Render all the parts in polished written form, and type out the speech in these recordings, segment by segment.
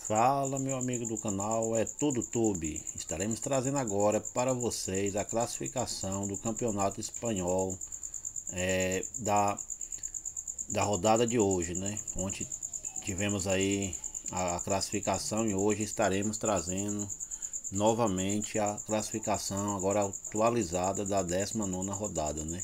Fala, meu amigo do canal, é Tudo Tube. Estaremos trazendo agora para vocês a classificação do Campeonato Espanhol da rodada de hoje, né? Ontem tivemos aí a classificação e hoje estaremos trazendo novamente a classificação agora atualizada da 19ª rodada, né?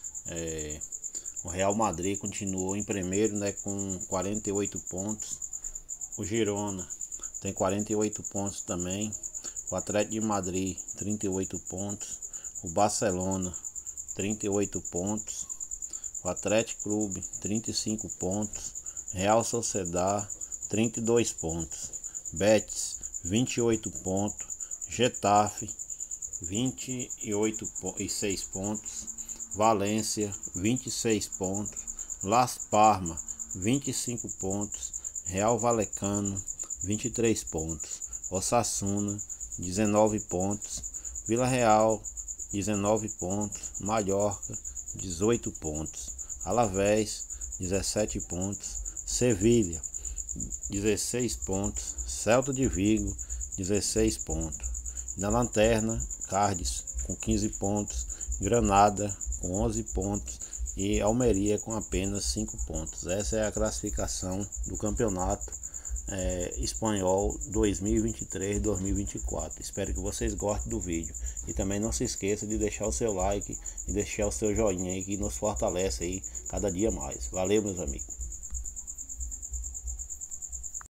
O Real Madrid continuou em primeiro, né, com 48 pontos. O Girona tem 48 pontos também. O Atlético de Madrid 38 pontos. O Barcelona 38 pontos. O Atlético Clube 35 pontos. Real Sociedad 32 pontos. Betis 28 pontos. Getafe 28,6 pontos. Valência 26 pontos. Las Palmas 25 pontos. Real Vallecano 23 pontos. Osasuna 19 pontos. Vila Real 19 pontos. Mallorca 18 pontos. Alavés 17 pontos. Sevilha 16 pontos. Celta de Vigo 16 pontos. Na lanterna, Cádiz com 15 pontos. Granada com 11 pontos. E Almeria com apenas 5 pontos. Essa é a classificação do campeonato espanhol 2023-2024. Espero que vocês gostem do vídeo. E também não se esqueça de deixar o seu like e deixar o seu joinha aí, que nos fortalece aí cada dia mais. Valeu, meus amigos.